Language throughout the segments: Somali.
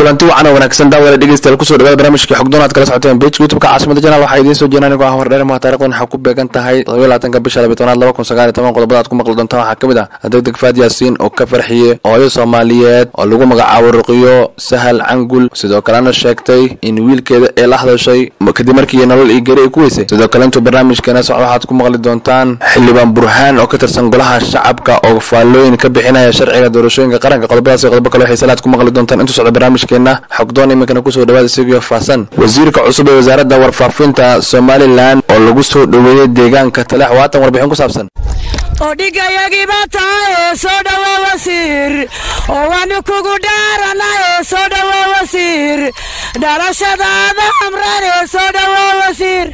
kulanti wacan oo wanaagsan daawada dhageystayaal ku soo dhawaada barnaamijka xogdoonaad kala socoteen page YouTube-ka caasimada channel waxa idin soo jeedinayna go'aan hordheer ma taariikhdan waxa ku beegan tahay 22 bisha 2019 qodobada aad ku maqli doontaan waxa kamid ah degdeg Faad Yaasiin oo ka farxiyay hooyo Soomaaliyeed oo lagu magacaabo Ruqiyo Sahal Cangul sidoo kalena sheegtay in wiilkeeda ay la hadashay kadib markii nolol iyo gari ku weysay sidoo kale inta barnaamijkeena socdo waxaad ku maqli doontaan xildhibaan Burhaan oo ka tirsan golaha shacabka oo faalooyin ka bixinaya sharciga doorashooyinka qaranka qodobadaas qodobo kale waxay salaad ku maqli doontaan inta socdo barnaamijkeena xogdoon imikana ku soo dhawaada Sigiyo Faasan wasiirka cusub ee wasaaradda warfaafinta Somaliland oo lagu soo dhaweeyay deegaanka Talax waatan warbixin ku saabsan odigayagi batay soo dhawa wasiir oo waan kugu dhaaranay soo dhawa wasiir darashadaada amrane soo dhawa wasiir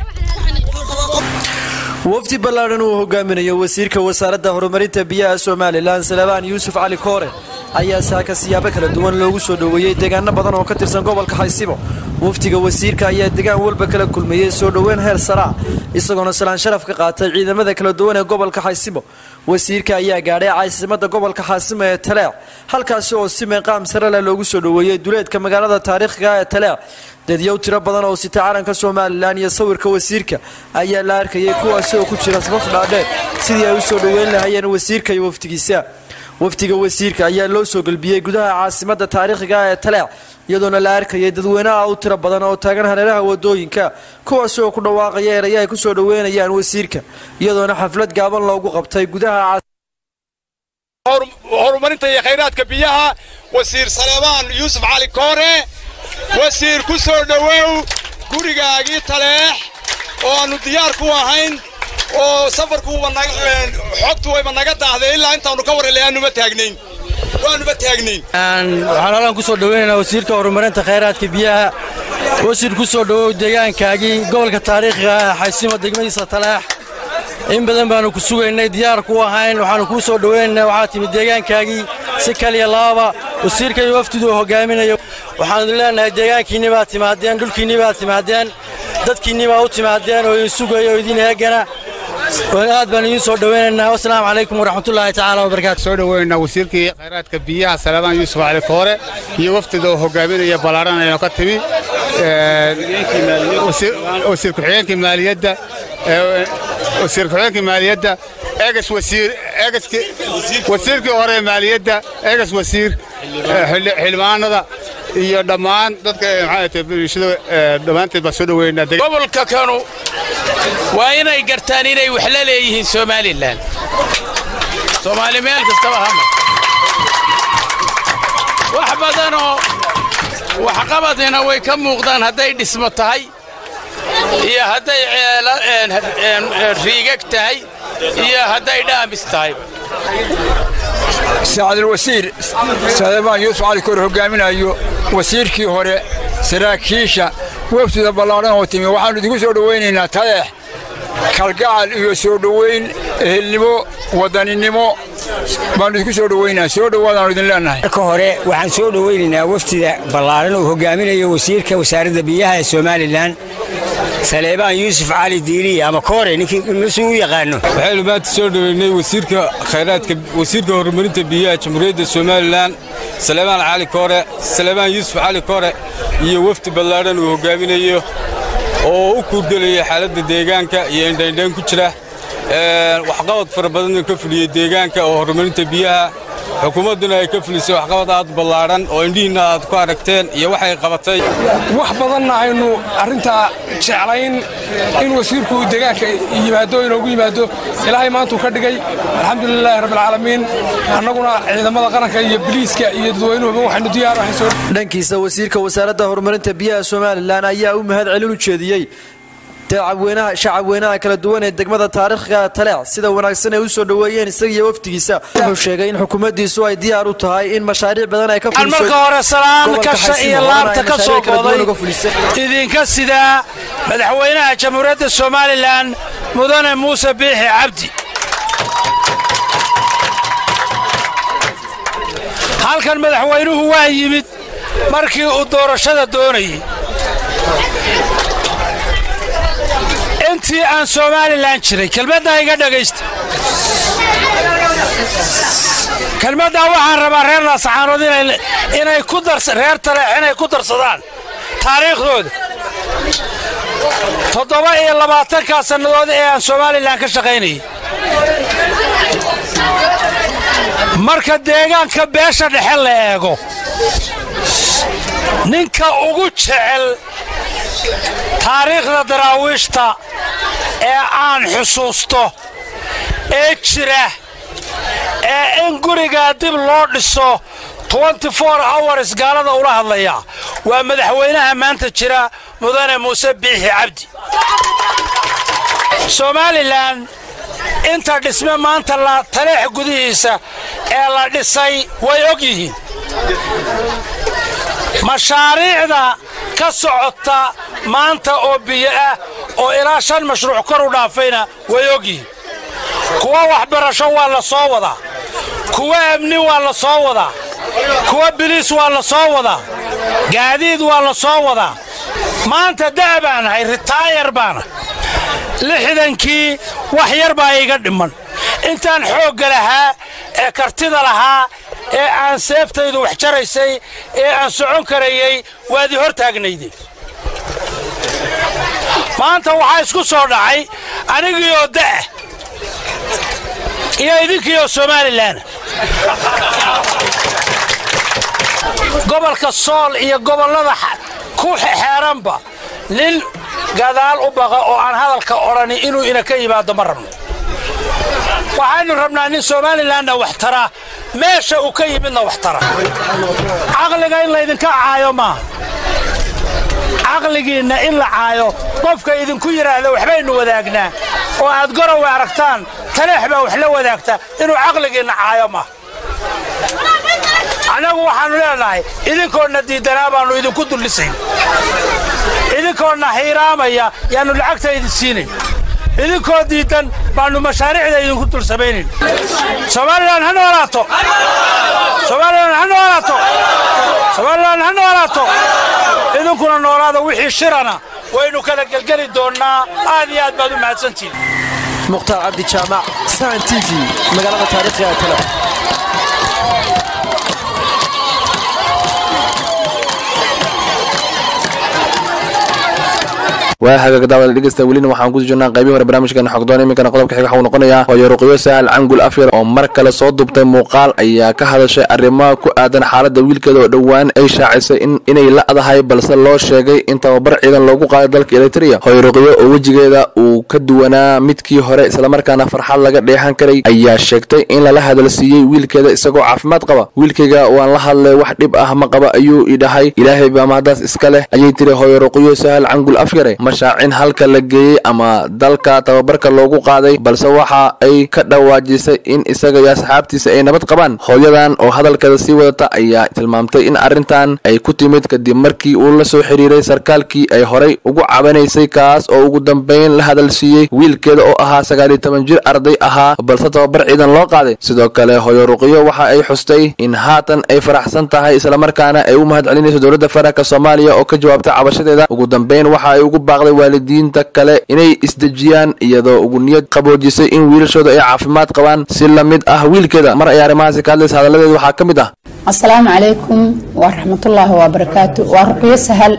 wafdi ballaaran uu hogaaminayo wasiirka wasaaradda horumarinta biyaha Somaliland Salabaan Yuusuf Cali Koore ayaa saaka siyaabo kala duwan loogu soo dhaweeyay deegaano badan oo ka tirsan gobolka Xaysibo waftiga wasiirka ayaa deegaan walba kala kulmayay soo dhaweyn heer sare isagoo salaan sharaf ka qaatay ciidamada kala duwan ee gobolka Xaysibo wasiirka ayaa gaaray caasimada gobolka Xaasimo ee Talax halkaas oo si maqaam sare leh loogu soo dhaweeyay duleedka magaalada taariikhiga ee Talax dadyow tiro badan oo si taaranka Somaliland iyo sawirka wasiirka ayaa la arkayay kuwaas oo ku jira safaf dhaadheer sidii ay u soo dhaweyn lahaayeen wasiirka iyo waftigiisa waftiga wasiirka ayaa loo soo galbiyay gudaha caasimada taariikhiga ee Talax iyadoona la arkayay dadweynaha oo tiro badan oo taagan hareeraha wadooyinka kuwaas oo ku dhawaaqay erayay ku soo dhaweynayaan wasiirka iyadoona xaflad gaaban loogu qabtay gudaha horumarinta iyo khayraadka biyaha wasiir Salabaan Yuusuf Cali Koore wasiir ku soo dhaweew gurigaagii Talax oo aanu diyaar ku ahayn oo safarku xogtu way naga daahday ilaa intaanu ka wareelayaanu ma taagnayn waxaan ku soo dhaweynaynaa wasiirka horumarinta khayraadka biyaha wasiir ku soo dhawow deegaankaagii gobolka taariikhiga ah Xaysimo degmadiisa Talax in badan baanu ku sugaynay diyaar ku ahayn waxaanu ku soo dhaweynaynaa waxa timid deegaankaagii si kaliya laaba wasiirka iyo waftidu hogaaminayo waxaan leenahay deegaankiina baa timaadeen dhulkiina baa timaadeen dadkiina baa u timaadeen oo in sugayo idin heegana aad baan idin soo dhaweynaynaa assalaamu calaykum waraxmatullaahi tacaala wabarakaatu soo dhaweynaa wasiirkii khayraadka biyaha Salabaan Yuusuf Cali Koore iyo waftidu hogaaminaya balaaran ay ka timi wasiir ku-xigeenka maaliyadda wasiirkii hore maaliyadda eegas wasiir xilmaanada iyo dhammaan dadka maxay bulshada dhamaanteed ba soo dhaweynaa gobolka kanu waa inay gartaan inay wax la leeyihiin Somaliland Soomaali meel kasta bahama wax badan oo wax qabadina way ka muuqdaan haday dhismo tahay iyo haday riigag tahay iyo haday dhaamis tahay سعد الوزير سليمان يوسف علي كور هogaaminayo wasiirkii hore saraakiisha waftiga ballaaran oo timi waxaanu idinku soo dhaweynaynaa Talax kalgacal iyo soo dhaweyn ehelnimo wadaninimo baan idinku soo dhaweynaa soo dhawaadaan idin leenahay ka hore waxaan soo dhaweynaynaa waftiga ballaaran oo hogaaminayo wasiirka wasaaradda biyaha ee Somaliland Salabaan Yuusuf Cali Diiri ama Koore ninkii mas'uul yaqaano waxaynu baad soo dhaweynay wasiirka khayraadka wasiirka horumarinta biyaha Jamhuuriyadda Somaliland Salabaan Cali Koore Salabaan Yuusuf Cali Koore iyo wafti ballaaran oo hogaaminayo oo u kuurgalaya xaaladda deegaanka iyo indhayn ku jira waxqabad fara badan ka fuliyay deegaanka oo horumarinta biyaha xukuumaduna ay ka fulisay waxqabad aad ballaaran oo indhiina aad ku aragteen iyo waxay qabatay wax badanna aynu arinta jeclayn in wasiirku deegaanka yimaado inuu yimaado ilaahay maanta ka dhigay alxamdulillaah rabbil caalamiin annaguna ciidamada qaranka iyo biliiska iyo dadweynuhu waxaanu diyaar u ahay dhankiisa wasiirka wasaaradda horumarinta biyaha Somaliland ayaa u mahad celin u jeediyay shacabweynaha kala duwan ee degmada taariikhiga Talax sida wanaagsan ay u soo dhaweeyeen isaga waftigiisa wuxuu sheegay in xukuumaddiisu ay diyaar u tahay in mashaariic badan ay ka fuliso marka hore salaan ka iyo laabta ka soo qooday idinka sida madaxweynaha Jamhuuriyadda Somaliland mudane Muuse Biixi Cabdi halkan madaxweynuhu waa yimid markii uu doorashada doonayay intii aan Somaliland jiray kelmadda iga dhageysta kelmaddaa waxaan rabaa reer laasacaanood inay reer taleex inay ku darsadaan taariikhdooda 27 sannadood ee aan Soomaaliland ka shaqaynayay marka deegaanka beesha dhexe la eego ninka ugu jecel taariikhda daraawiishta ee aan xusuusto ee jira ee in guriga dib loo dhiso 24 hours gaalada ula hadlaya waa madaxweynaha maanta jira mudane Muuse Biixi Cabdi Somaliland inta dhisme maanta la taleex gudihiisa ee la dhisay way og yihiin mashaariicda ka socota maanta oo biyo ah oo ilaa 5 mashruuc kor u dhaafayna way og yihiin kuwa waxbarasho waa la soo wadaa kuwa amni waa la soo wadaa kuwa biliis waa la soo wadaa gaadiid waa la soo wadaa maanta daabaan hay retire baana 60kii wax yar baa iga dhiman intaan xoog lahaa ee kartida lahaa ee aan seeftaydu wax jaraysay ee aan socon karayay waadi hor taagnaydeen maanta waxa isku soo dhacay anigii oo daa iyo idinkii oo Somaliland gobolka Sool iyo gobolada ku xeeranba nin gadaal u baqa oo aan hadalka orani inuu ina ka yimaado marrabno waxaanu rabnaa nin Somaliland wax tara meesha uu ka yimidna wax tara aqliga in la idinka caayo ma aqligiina in la caayo qofka idinku yiraahdo waxbaynu wadaagnaa oo aad gorow aragtaan taleex baa wax la wadaagta inuu aqligiina caayo ma anagu waxaanu leenahay idinkoona diidanaa baanu idinku dullisayn idinkoona hiiraamaya yaanu lacagta idin siinayn idinkoo diidan baanu mashaariicda idinku dul samaynayn Somaliland ha noolaato Somaliland ha noolaato Somaliland ha noolaato idinkuna noolaada wixii shirana waynu kala galgali doonaa aad iyo aad baad u mahadsantiin Muqtaar Cabdi Jaamac Saan TV magaalada taariikhiga kale وهذا قدام الدقيقة ولين وحنا نقول جنا قريبين من برنامج كان حقدوني من كان قلبك حاجة حاول نقنيا ويرقيو سهل عنقول أفير أو مركل صوت ضبط مقال أي كهذا الشيء الرما كأدن حالة دويل كذا دوان أي شاعس إن لا هذا هاي بلس الله شيء أنت وبر إذا لو قاعد ذلك إلكتريا هاي رقيو وجه كذا وكدونا متكي هراء سلامر كان فرحان لقى ريحان كري أي شيء إن لا هذا السيء ويل كذا إسقوا عفمات قبا ويل كذا وان الله واحد يبقى أهم قبا أيو إذا هاي إلهي بمعدس إسكاله أي تري هاي رقيو سهل عنقول أفير mashaacin halka la geeyay ama dalka tababarka loogu qaaday balse waxa ay ka dhawaajisay in isaga iyo asxaabtiisa ay nabad qabaan hooyadan oo hadalkeeda sii wadata ayaa tilmaamtay in arintan ay ku timid kadib markii uu la soo xiriiray sarkaalkii ay horay ugu cabanaysay kaas oo ugu dambeyn la hadal siiyay wiilkeeda oo ahaa 19 jir arday ahaa balse tababar ciidan loo qaaday sidoo kale hooyo ruqiyo waxa ay xustay in haatan ay faraxsan tahay isla markaana ay u mahadcelinayso dawladda federaalka Soomaaliya oo ka jawaabtay cabashadeeda ugu dambeyn waxa ay ugu baaqday waalidiinta kale inay isdajiyaan iyadoo ugu niyad qaboojisay in wiilashooda ay caafimaad qabaan si la mid ah wiilkeeda mar ay arrimahaasi ka hadlaysa hadaladeedu waxa ka mid ah assalaamu calaykum wa rahmatullaahi wa barakaatu waa ruqiyo sahal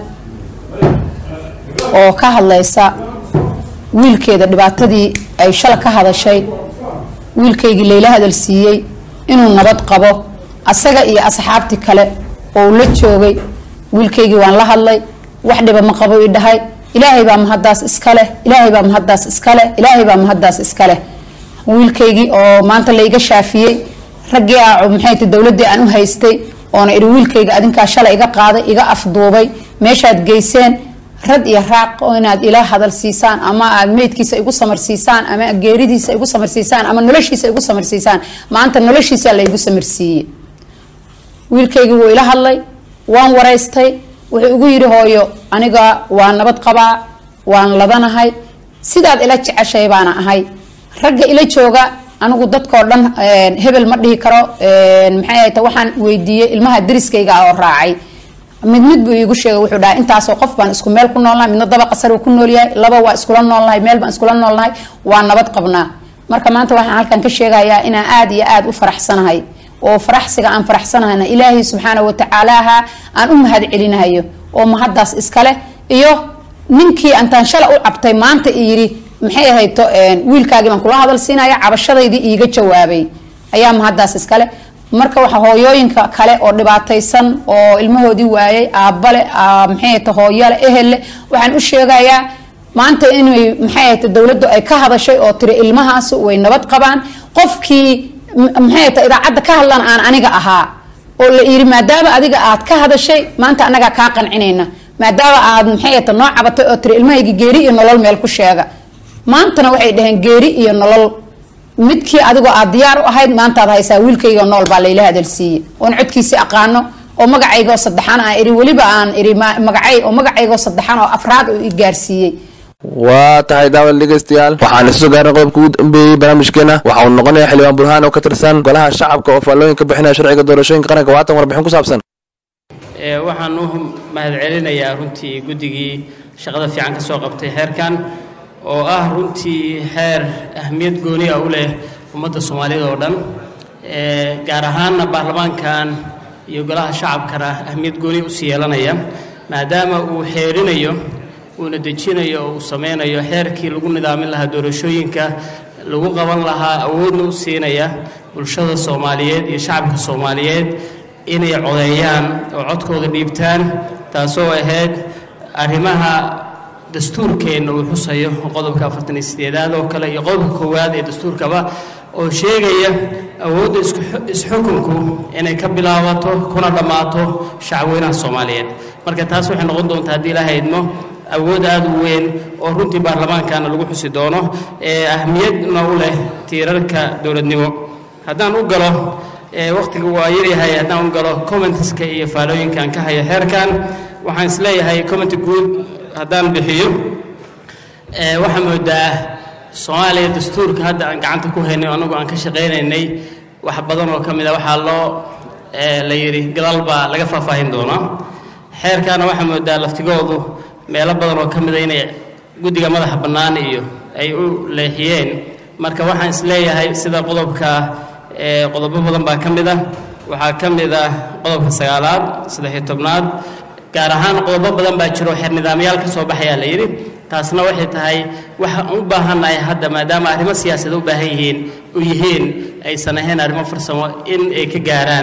oo ka hadlaysa wiilkeeda dhibaatadii ay shala ka hadashay wiilkeygii Leyla hadal siiyay inuu nabad qabo asaga iyo asxaabti kale oo la joogay wiilkeygii waan la hadlay wax dhiba ma qabo idhahay ilaahay baa mahadaas iska leh ilaahay baa mahadaas iska leh ilaahay baa mahadaas iska leh wiilkeygii oo maanta la iga shaafiyay ragii maxay dawladda aan u haystay oo iri wiilkeyga adinka shalay iga qaaday iga afduubay meeshaad geyseen rad iyo raaq oo inaad ilaa hadal siisaan ama aad meedkiisa igu samarsiisaan ama geeridiisa igu samarsiisaan ama noloshiisa igu samarsiisaan maanta noloshiisa la igu samarsiiyay wiilkeygii wuu ila hadlay waan wareystay wuxuu ugu yiri hooyo aniga waa nabad qabaa waan ladanahay sidaad ila jeceshay baana ahay ragga ila jooga anigu dadkoo dhan hebel ma dhihi karo maxay tahay waxaan weydiiyay ilmaha dariskayga oo raacay mid buu igu sheegay wuxuu dhahay intaas oo qof baan isku meel ku noolnahay midna daba qasar ku nool yahay laba waa isku noolnahay meel baan isku noolnahay waa nabad qabnaa marka maanta waxaan halkan ka sheegayaa inaan aad iyo aad u faraxsanahay oo faraxsiga aan faraxsanahayna ilaahay subxaana watacaalaaha aan u mahad celinahayo oo mahaddaas iskale iyo ninkii antaan shala u cabtay maanta yidhi maxay ahayto wiilkaagii baan kula hadal siinaya cabashadaydii iiga jawaabay ayaa mahaddaas iskale marka waxa hooyooyinka kale oo dhibaataysan oo ilmahoodii waayay aabbale maxay ahayto hooyale ehelle waxaan u sheegayaa maanta inay maxay ahayto dowladdu ay ka hadashay oo tiri ilmahaas way nabad qabaan qofkii maxay ahayto idaacadda ka hadlan aan aniga ahaa oo la yiri maadaama adiga aad ka hadashay maanta anaga ka qancinayna maadaama aad maxay ahayto noo cabatay oo tiri ilmahayga geeri iyo nolol meel ku sheega maantana waxay dhaheen geeri iyo nolol midkii adigoo aad diyaar u ahayd maanta aad haysaa wiilkayga nool baa layla hadalsiiyey oon codkiisi aqaano oo magacayga saddexaan aan iri weliba aan iri magacayga saddexaan oo afraad uu i gaarsiiyey waa tahay daawad dhegeystayaal waxaan isoo gaarnay qodobka ugu dambeeyey barnaamijkeena waxa uu noqonayaa xildhibaan burhaan oo ka tirsan golaha shacabka oo faallooyin ka bixinaya sharciga doorashooyinka qaranka waatan warbixin ku saabsan waxaan u mahad celinayaa runtii guddigii shaqada fiican ka soo qabtay xeerkan oo ah runtii xeer ahmiyad gooni ah u leh ummadda Soomaaliyeed oo dhan gaar ahaanna baarlamaankan iyo golaha shacabkana ahmiyad gooni u yeelanaya maadaama uu xeerinayo uuna dejinayo oo uu sameynayo xeerkii lagu nidaamin lahaa doorashooyinka lagu qaban lahaa awoodna u siinaya bulshada Soomaaliyeed iyo shacabka Soomaaliyeed inay codeeyaan oo codkooda dhiibtaan taasoo ahayd arrimaha dastuurkeena uu xusayo qodobka 48aad oo kale iyo qodobka koowaad ee dastuurkaba oo sheegaya awoodda isxukunku inay ka bilaabato kuna dhamaato shacabweynaha Soomaaliyeed marka taas waxay noqon doontaa hadii la haydmo awood aad u weyn oo runtii baarlamaankaana lagu xusi doono ahmiyadna u leh tiirarka dowladnimo haddaan u galo waqtiga waa yaryahay haddaan u galo commenteska iyo faallooyinkan ka haya xeerkan waxaan isleeyahay comment guud haddaan bixiyo waxaa moodaa Soomaaliya dastuurka hadda aan gacanta ku haynay anagu aan ka shaqeynaynay wax badan oo kamid ah waxaa loo la yiri gadaal baa laga faahfaahin doonaa xeerkana waxaa moodaa laftigoodu meelo badan oo kamid ah inay guddiga madaxa bannaan iyo ay u leexiyeen marka waxaan isleeyahay sida qodobo badan baa kamid ah waxaa kamid ah qodobka 9aad 13aad gaar ahaan qodobo badan baa jiro xeer nidaamyaal ka soo baxaya la yiri taasna waxay tahay waxa u baahanahay hadda maadaama arrimo siyaasadeed u baahan yihiin aysan ahayn arrimo farsamo in ay ka gaaraan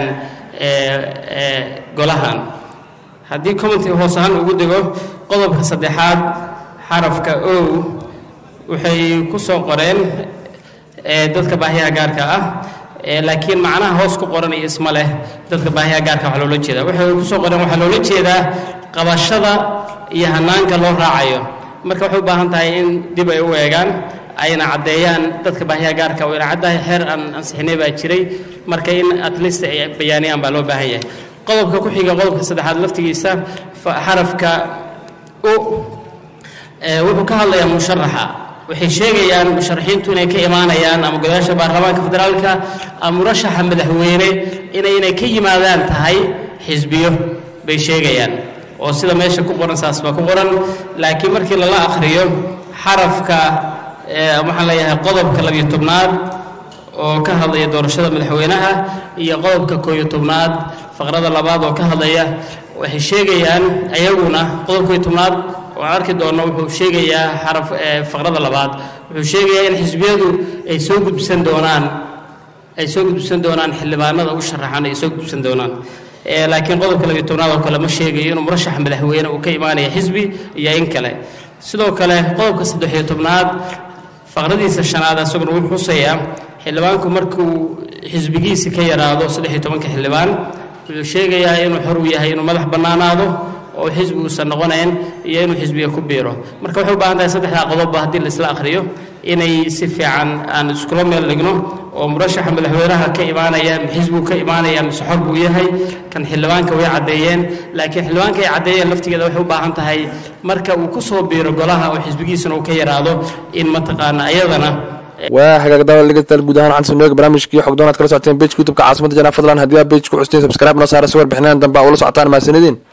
golahan haddii commenti hoos ahaan ugu digo qodobka 3aad xarafka o waxay ku soo qoreen dadka baahiyaha gaarka ah laakiin macnaha hoos ku qoran iyo isma leh dadka baahiyaha gaarka waxa loola jeedaa waxay ku soo qoreen waxa loola jeedaa qabashada iyo hanaanka loo raacayo marka waxay u baahan tahay in dib ay u eegaan ayna cadeeyaan dadka baahiyaha gaarka oo caddahay xeer aan ansixinay baa jiray marka in at least ay bayaaniyaan baa loo baahan yahay qodobka ku xiga qodobka 3aad laftigiisa xarafka u wuxuu ka hadlayaa musharaxa waxay sheegayaan musharaxiintu inay ka imaanayaan ama golayaasha baarlamaanka federaalka ama murashaxa madaxweyne inay ka yimaadaan tahay xisbiyo bay sheegayaan oo sida meesha ku qoran saas baa ku qoran laakiin markii lala akhriyo xarafka waxaan leeyahay qodobka 12aad oo ka hadlaya doorashada madaxweynaha iyo qodobka 11aad faqrada 2 oo ka hadlaya waxay sheegayaan ayaguna qodobka 11aad waan arki doonno wuxuu sheegayaa xaraf faqrada 2 wuxuu sheegayaa in xisbiyadu ay soo gudbisan doonaan xildhibaanada u sharaxan ay soo gudbisan doonaan laakiin qodobka 12aad oo kale ma sheegayo inuu murashax madaxweyne uu ka imaanayo xisbi iyo in kale sidoo kale qodobka 13aad faqradiisa 5aad asaguna wuxuu xusayaa xildhibaanku markuu xisbigiisa ka yaraado 13 xildhibaan wuxuu sheegayaa inuu xor u yahay inuu madax bannaanaado oo xisbi uusan noqonayn iyo inuu xisbiga ku biiro marka waxay u baahan tahay saddexda qodob haddii la isla akhriyo inay si fiican aan iskula meel dhigno oo murashaxa madaxweynaha ka imaanaya xisbigu ka imaanaya mise xor buu yahay kan xildhibaanka way cadeeyeen laakiin xildhibaanka ay cadeeyeen laftigeeda waxay u baahan tahay marka uu ku soo biiro golaha oo xisbigiisana uu ka yaraado in mataqaana ayadana waa hagaag daawal dhegeystayaal guud ahaan waxaan soo barnaamijkii xog doonaad kala socoteen page youtube-ka caasimada janaa fadlan haddii aad page ku xusteen subscribe noo saara si warbixinaan dambe ula socotaan mahadsanidin